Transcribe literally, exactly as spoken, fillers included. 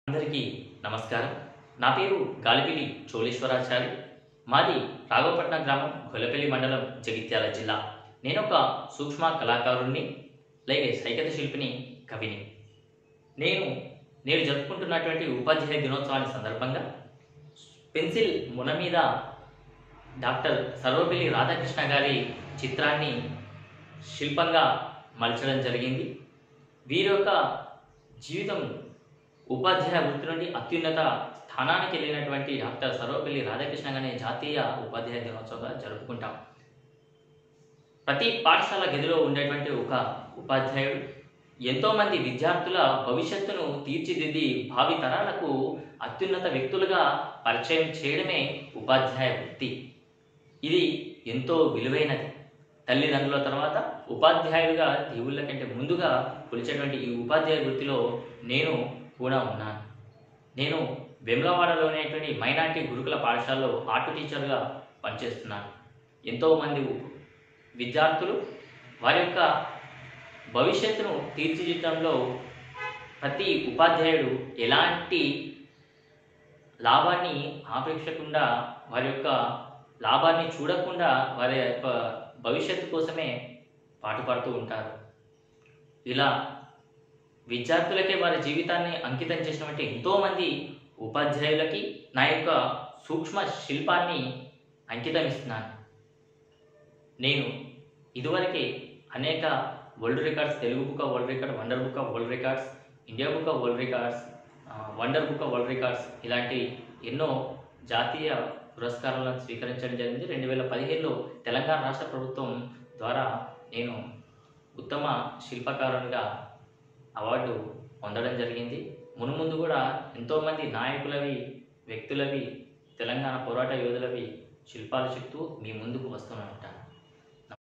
అందరికీ నమస్కారం. నా పేరు గాలిపిల్లి చోళేశ్వరాచారి. మాది రాఘవపట్నం గ్రామం, గొల్లపల్లి మండలం, జగిత్యాల జిల్లా. నేను ఒక సూక్ష్మ కళాకారుణ్ణి, అలాగే సైకత శిల్పిని, కవిని. నేను నేను జరుపుకుంటున్నటువంటి ఉపాధ్యాయ దినోత్సవాన్ని సందర్భంగా పెన్సిల్ మున మీద డాక్టర్ సర్వపల్లి రాధాకృష్ణ గారి చిత్రాన్ని శిల్పంగా మలచడం జరిగింది. వీరి యొక్క జీవితం ఉపాధ్యాయ వృత్తి నుండి అత్యున్నత స్థానానికి వెళ్ళినటువంటి డాక్టర్ సర్వపల్లి రాధాకృష్ణ గారి జాతీయ ఉపాధ్యాయ దినోత్సవంగా జరుపుకుంటాం. ప్రతి పాఠశాల గదిలో ఉండేటువంటి ఒక ఉపాధ్యాయుడు ఎంతోమంది విద్యార్థుల భవిష్యత్తును తీర్చిదిద్ది భావి తరాలకు అత్యున్నత వ్యక్తులుగా పరిచయం చేయడమే ఉపాధ్యాయ వృత్తి. ఇది ఎంతో విలువైనది. తల్లిదండ్రుల తర్వాత ఉపాధ్యాయులుగా దేవుళ్ళ కంటే ముందుగా కొలిచేటువంటి ఈ ఉపాధ్యాయ వృత్తిలో నేను కూడా ఉన్నాను. నేను వేములవాడలోనేటువంటి మైనార్టీ గురుకుల పాఠశాలలో ఆర్ట్ టీచర్గా పనిచేస్తున్నాను. ఎంతోమంది విద్యార్థులు వారి యొక్క భవిష్యత్తును తీర్చిదిద్దడంలో ప్రతి ఉపాధ్యాయుడు ఎలాంటి లాభాన్ని ఆపేక్షకుండా, వారి యొక్క లాభాన్ని చూడకుండా వారి యొక్క భవిష్యత్తు కోసమే పాటుపడుతూ ఉంటారు. ఇలా విద్యార్థులకే వారి జీవితాన్ని అంకితం చేసినటువంటి ఎంతోమంది ఉపాధ్యాయులకి నా యొక్క సూక్ష్మ శిల్పాన్ని అంకితం ఇస్తున్నాను. నేను ఇదివరకే అనేక world records, Telugu book of world record, wonder book of world records, India book of world records, wonder book of world records ఇలాంటి ఎన్నో జాతీయ పురస్కారాలను స్వీకరించడం జరిగింది. రెండు వేల పదిహేనులో తెలంగాణ రాష్ట్ర ప్రభుత్వం ద్వారా నేను ఉత్తమ శిల్పకారునిగా అవార్డు పొందడం జరిగింది. మునుముందు కూడా ఎంతోమంది నాయకులవి, వ్యక్తులవి, తెలంగాణ పోరాట యోధులవి శిల్పాలు చెప్తూ మీ ముందుకు వస్తూనే ఉంటాను.